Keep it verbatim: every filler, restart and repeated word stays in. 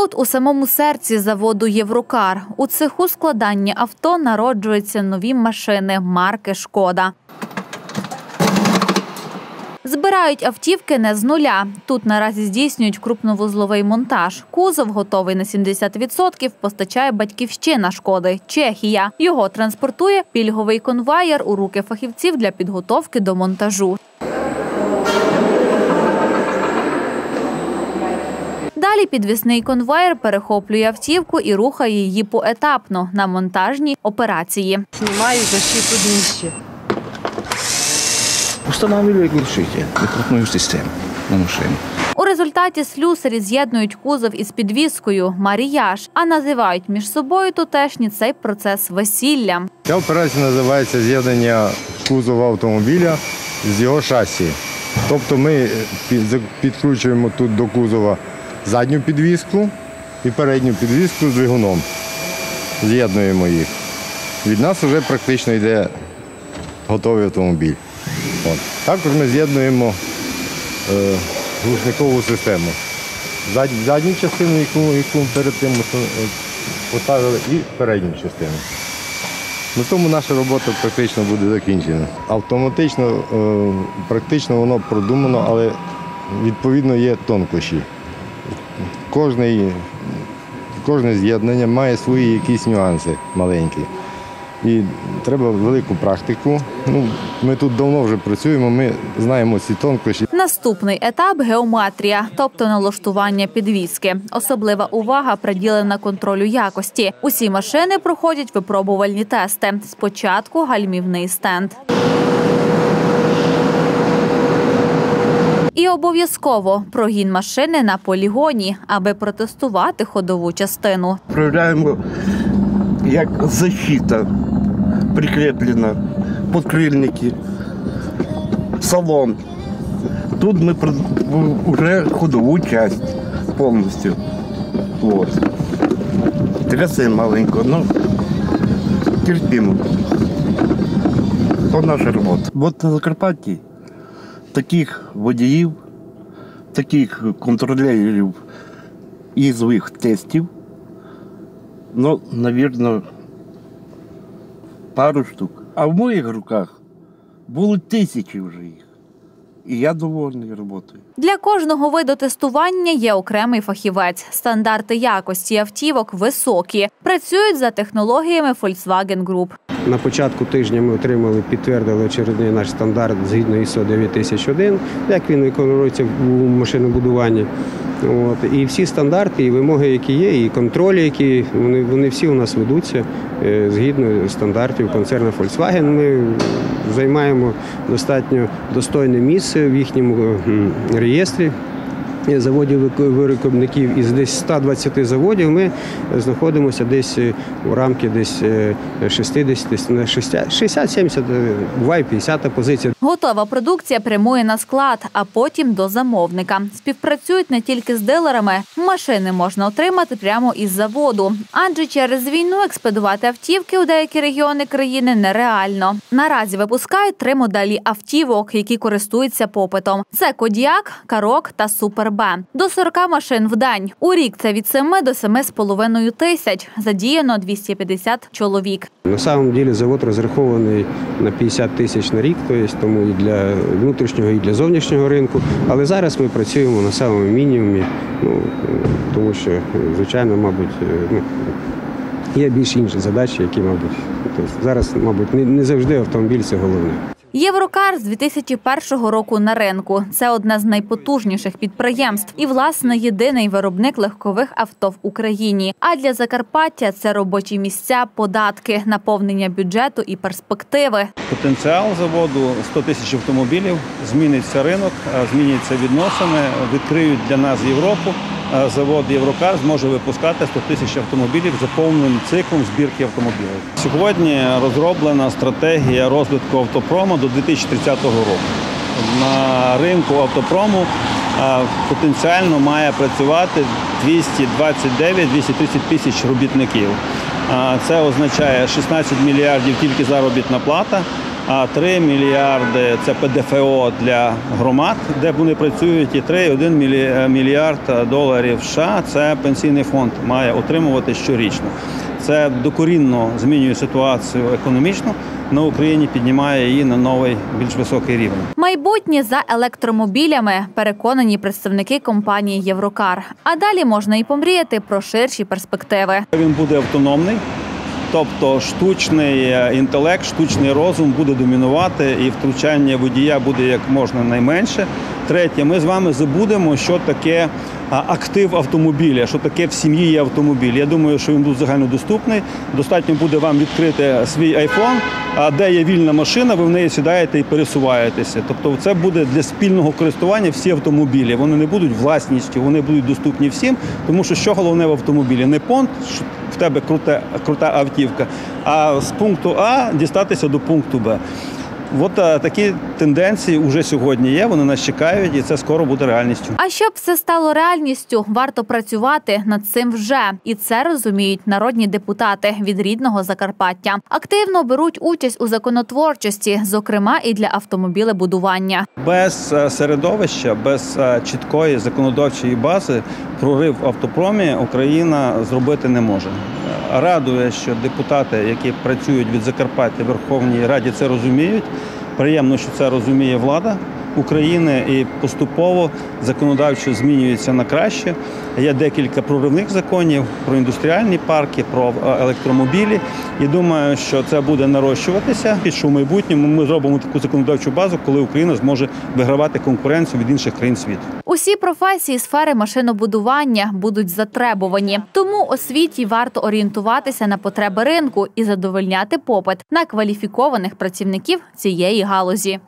Тут, у самому серці заводу «Єврокар», у цеху складання авто народжуються нові машини марки «Шкода». Збирають автівки не з нуля. Тут наразі здійснюють крупновузловий монтаж. Кузов, готовий на сімдесят відсотків, постачає батьківщина «Шкоди» – Чехія. Його транспортує пільговий конвоїр у руки фахівців для підготовки до монтажу. Далі підвісний конвоїр перехоплює автівку і рухає її поетапно на монтажні операції. Знімаю защиту дніща. Встановлює глушитель, вихлопну систему на машину. У результаті слюсарі з'єднують кузов із підвіскою – маріяж, а називають між собою тутешні цей процес весіллям. Ця операція називається з'єднання кузова автомобіля з його шасі. Тобто ми підкручуємо тут до кузова задню підвіску і передню підвіску з двигуном. З'єднуємо їх. Від нас вже практично йде готовий автомобіль. От. Також ми з'єднуємо е, глушникову систему. Зад, задню частину, яку, яку перед тим поставили, і передню частину. На тому наша робота практично буде закінчена. Автоматично, е, практично воно продумано, але відповідно є тонкощі. Кожне, кожне з'єднання має свої якісь нюанси маленькі. І треба велику практику. Ну, ми тут давно вже працюємо, ми знаємо ці тонкощі. Наступний етап – геометрія, тобто налаштування підвіски. Особлива увага приділена контролю якості. Усі машини проходять випробувальні тести. Спочатку гальмівний стенд. І обов'язково прогін машини на полігоні, аби протестувати ходову частину. Проявляємо, як защита прикріплена, подкрильники, салон. Тут ми вже ходову частину повністю. Ось. Тряси маленько, ну терпимо. Це наша робота. От на Закарпатті таких водіїв, таких контролерів ізових тестів, ну, мабуть, пару штук. А в моїх руках були тисячі вже їх. І я довольний роботою. Для кожного виду тестування є окремий фахівець. Стандарти якості автівок високі. Працюють за технологіями Volkswagen Group. На початку тижня ми отримали, підтвердили очередний наш стандарт згідно ай ес о дев'ять тисяч один, як він виконується в машинобудуванні. От. І всі стандарти, і вимоги, які є, і контролі, які, вони, вони всі у нас ведуться е, згідно стандартів концерну Volkswagen. Ми займаємо достатньо достойне місце в їхньому е, реєстрі заводів-виробників. Із десь ста двадцяти заводів ми знаходимося десь у рамки десь шістдесят-сімдесят, буває п'ятдесята позиція. Готова продукція прямує на склад, а потім до замовника. Співпрацюють не тільки з дилерами. Машини можна отримати прямо із заводу. Адже через війну експедувати автівки у деякі регіони країни нереально. Наразі випускають три моделі автівок, які користуються попитом. Це Кодіак, Карок та Супер Б. До сорока машин в день. У рік це від семи до семи з половиною тисяч. Задіяно двісті п'ятдесят чоловік. На самом деле завод розрахований на п'ятдесят тисяч на рік, тобто тому і для внутрішнього, і для зовнішнього ринку. Але зараз ми працюємо на самому мінімумі, ну, тому що, звичайно, мабуть, ну, є більш інші задачі, які, мабуть, тобто зараз, мабуть, не, не завжди автомобіль – це головне. «Єврокар» з дві тисячі першого року на ринку. Це одне з найпотужніших підприємств і, власне, єдиний виробник легкових авто в Україні. А для Закарпаття – це робочі місця, податки, наповнення бюджету і перспективи. Потенціал заводу – сто тисяч автомобілів, зміниться ринок, зміняться відносини, відкриють для нас Європу. Завод «Єврокар» зможе випускати сто тисяч автомобілів за повним циклом збірки автомобілів. Сьогодні розроблена стратегія розвитку автопрому до дві тисячі тридцятого року. На ринку автопрому потенціально має працювати двісті двадцять дев'ять - двісті тридцять тисяч робітників. Це означає шістнадцять мільярдів тільки заробітна плата, а три мільярди – це Пе Де Фе О для громад, де вони працюють, і три цілих один мільярд доларів США – це пенсійний фонд має отримувати щорічно. Це докорінно змінює ситуацію економічну на Україні, піднімає її на новий, більш високий рівень. Майбутнє за електромобілями, переконані представники компанії «Єврокар». А далі можна і помріяти про ширші перспективи. Він буде автономний, тобто штучний інтелект, штучний розум буде домінувати і втручання водія буде як можна найменше. Третє, ми з вами забудемо, що таке актив автомобіля, що таке в сім'ї є автомобіль. Я думаю, що він буде загальнодоступний. Достатньо буде вам відкрити свій айфон, де є вільна машина, ви в неї сідаєте і пересуваєтеся. Тобто це буде для спільного користування всі автомобілі. Вони не будуть власністю, вони будуть доступні всім, тому що що головне в автомобілі? Не понт, що в тебе крута, крута автівка, а з пункту А дістатися до пункту Б. От а, такі тенденції вже сьогодні є, вони нас чекають, і це скоро буде реальністю. А щоб все стало реальністю, варто працювати над цим вже. І це розуміють народні депутати від рідного Закарпаття. Активно беруть участь у законотворчості, зокрема і для автомобілебудування. Без середовища, без чіткої законодавчої бази прорив в автопромі Україна зробити не може. Радує, що депутати, які працюють від Закарпаття в Верховній Раді, це розуміють. Приємно, що це розуміє влада України, і поступово законодавчо змінюється на краще. Є декілька проривних законів про індустріальні парки, про електромобілі. І думаю, що це буде нарощуватися. І що в майбутньому ми зробимо таку законодавчу базу, коли Україна зможе вигравати конкуренцію від інших країн світу. Усі професії сфери машинобудування будуть затребувані. Тому освіті варто орієнтуватися на потреби ринку і задовольняти попит на кваліфікованих працівників цієї галузі.